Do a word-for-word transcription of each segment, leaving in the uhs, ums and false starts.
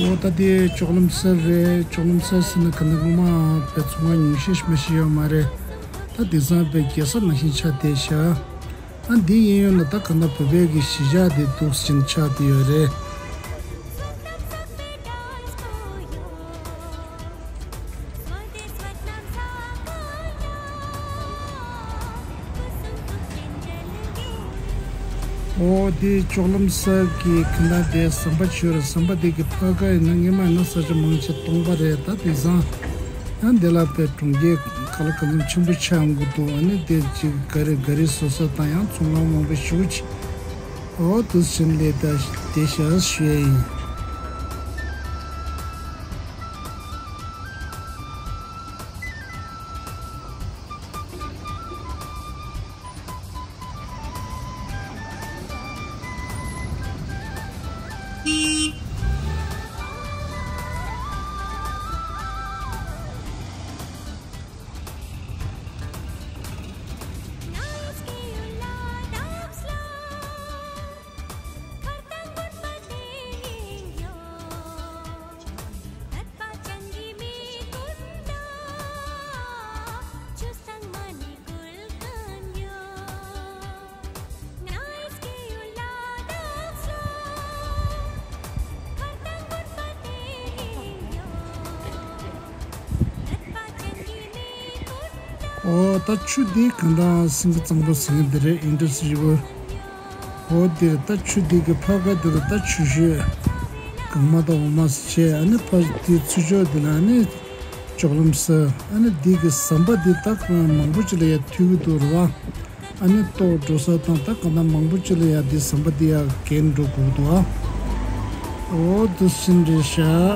Otadi chocolate chocolate sin kanaguma petsunga nishish meshiyo mare ta design be kesa nahi chate sha andi yeyo na ta kana pebe gi shija de dosin chate yore o di chocolate ki kana de samba chura samba de ki paga nangema na sa mangche tongba re ta design andela pe tungye kala kala chumbu changu to ane de ji gare gare sosa ta yang chungla mo be shuch o tu sin le da de sha shwe o ta chudi kanda sing tsangbo sing dere industry wo o de ta chudi ge phaga de ta chuje kama da mas che ane pa ti chujo de na ne choglum sa ane dig samba de ta mangbu chile ya tu durwa ane to dosa ta ta kana mangbu chile ya de samba de ya ken ro ko do o dusin de sha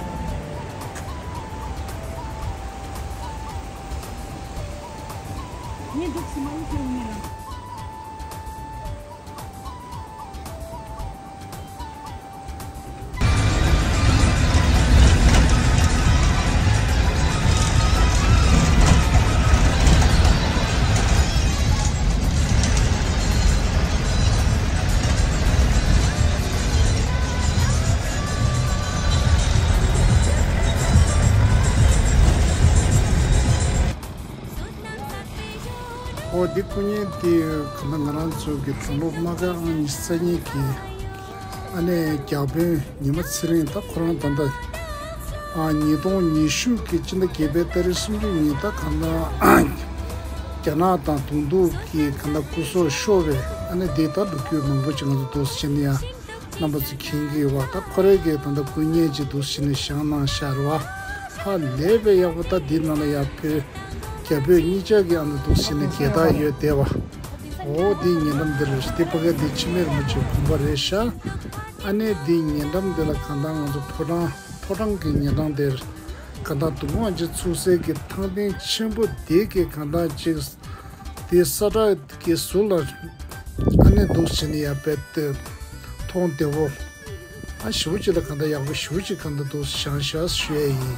o di kunye di kana ngaran so ge tsuno maga an isani ki ane kyabe nima tsirin ta koran tanda a nidon nishu ki chinda kebe tari sumri ni ta kana kyana ta tundu ki kana kuso shobe ane deta dukyo mangbo chingado dos chini ya nambazi kingi wa ta kore ge tanda kunye ji dos chini shana sharwa ha lebe ya wata di nana ya pe kyabe nichagi anda dosini keda yo dewa o di nyenam dil stipaga di chimir muchi kumbaresha ane di nyenam dil kanda nganzo podang podang ki nyenam dil kanda tunga ji tsuse ki tangding chimbo de ki kanda ji di sara ki sula ane dosini ya pet tong dewo a shuji la kanda yago shuji kanda dos shansha shue yi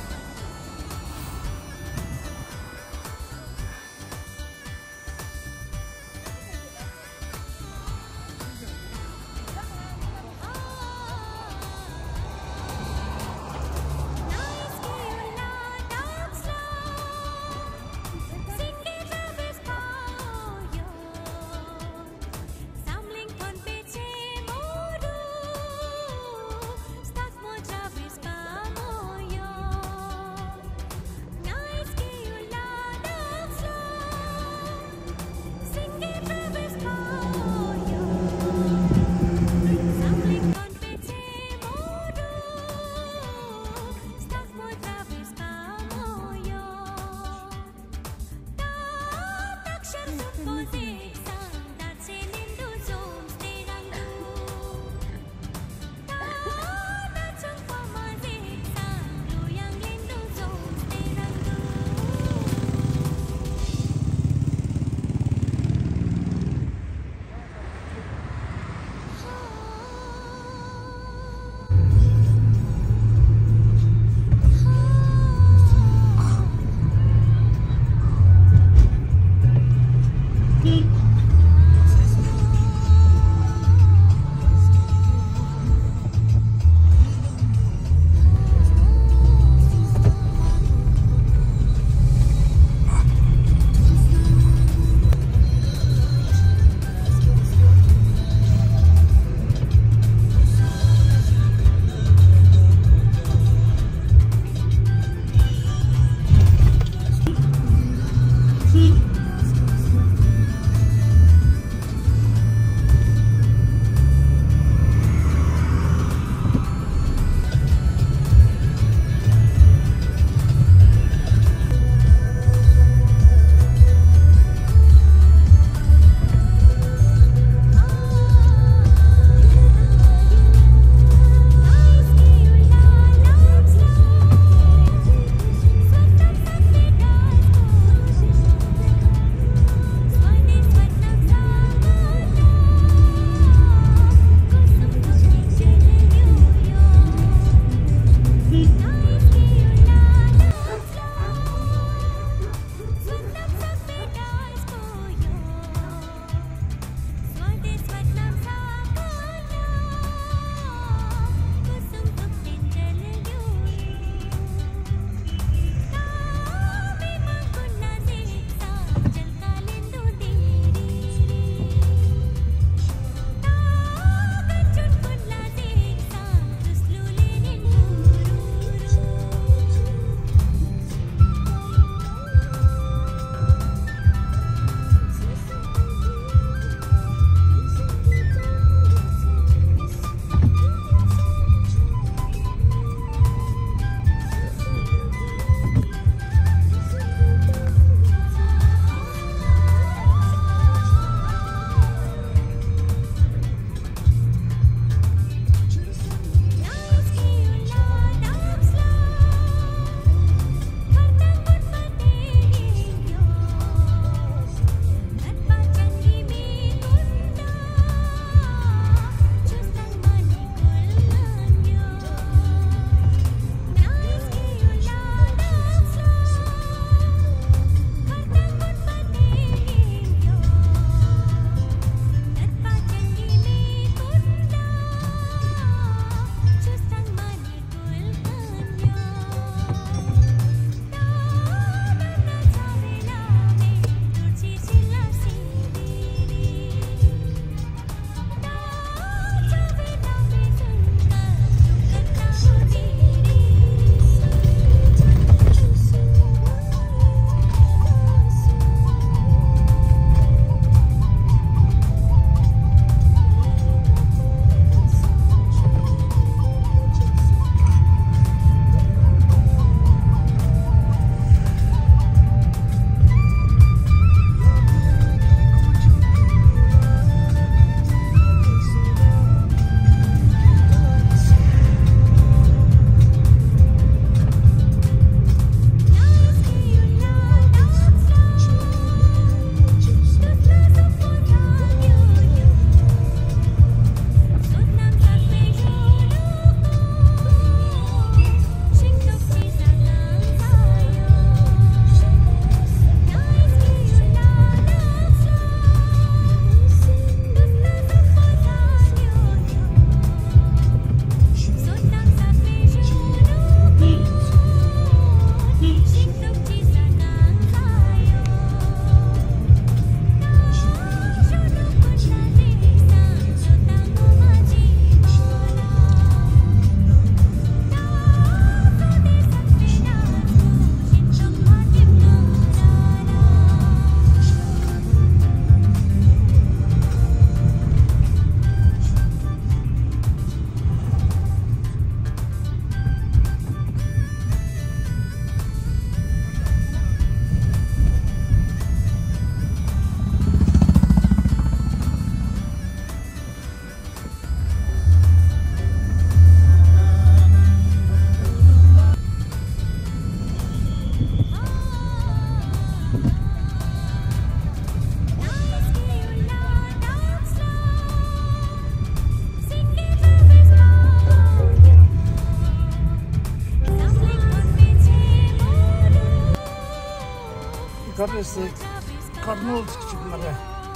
Karısı Karnol çıkmaları.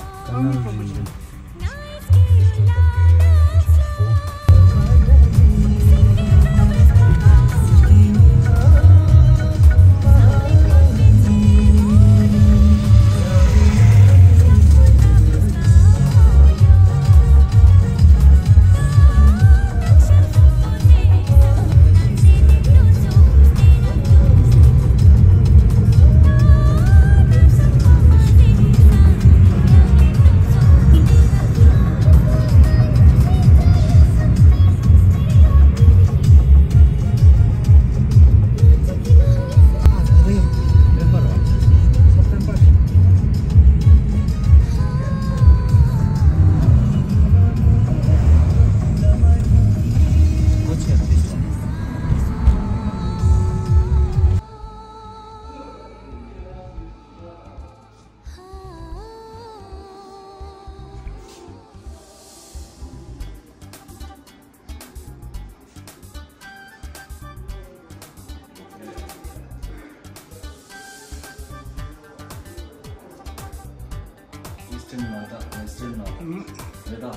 Western Mata, Western Mata, Veda.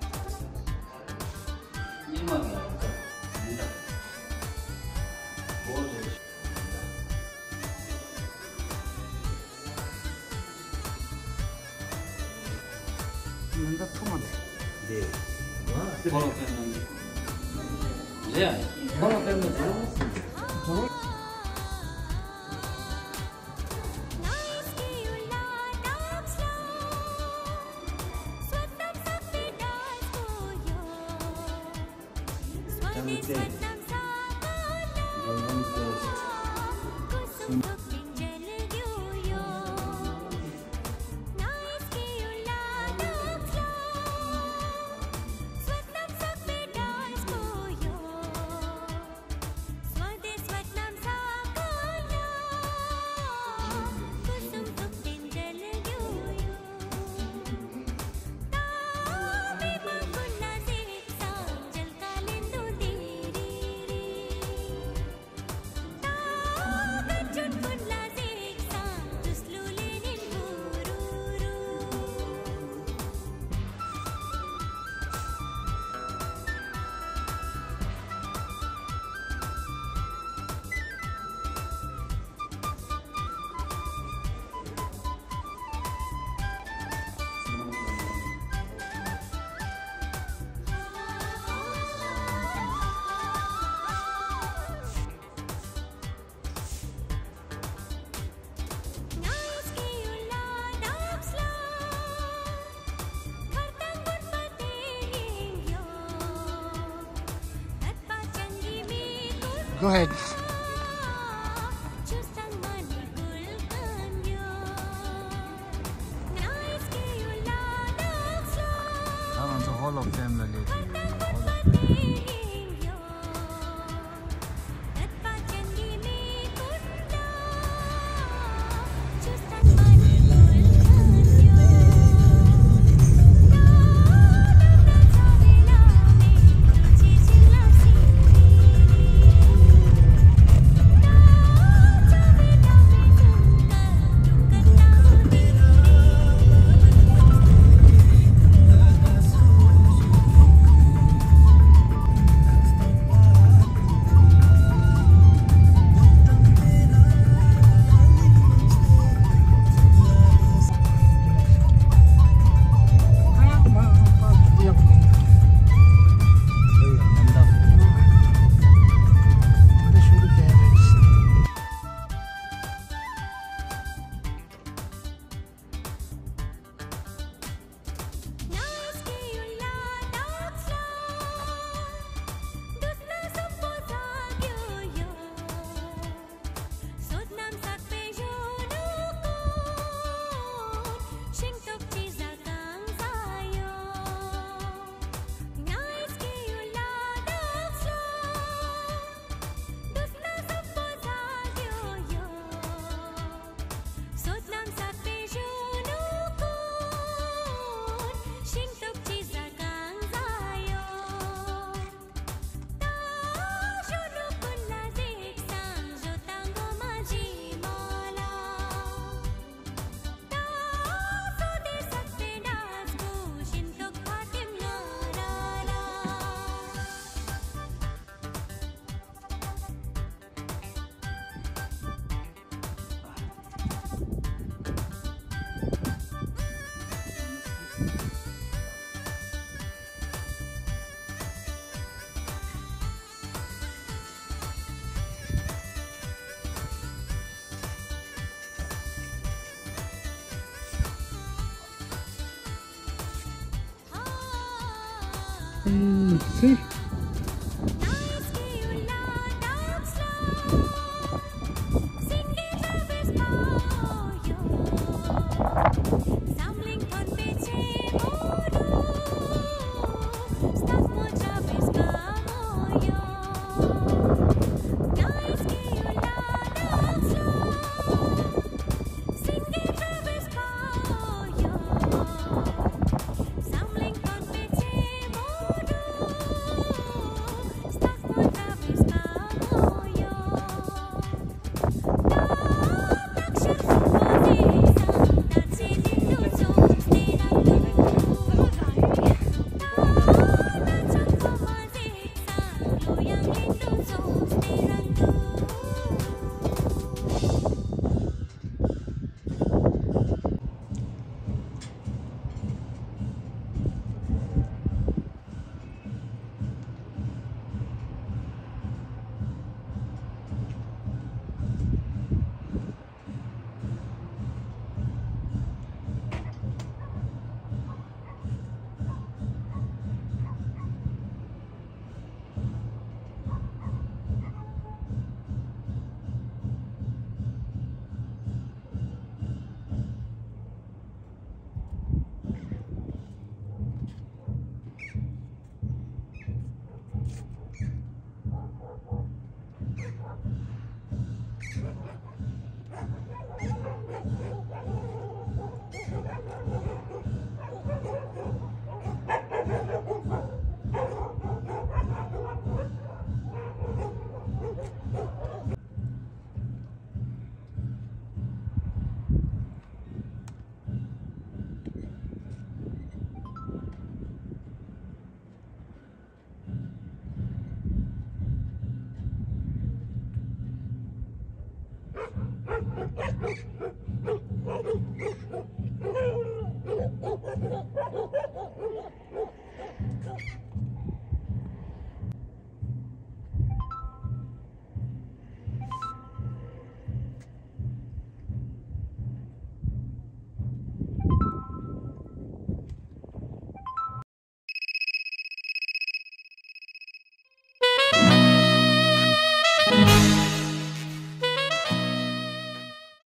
ये मार रहा है क्या? Veda. बहुत है. नंदा थोड़ा दे. वाह. Follow करना है. जी हाँ. फॉलो करना जरूर. Go ahead. That's all of them. Mm, see?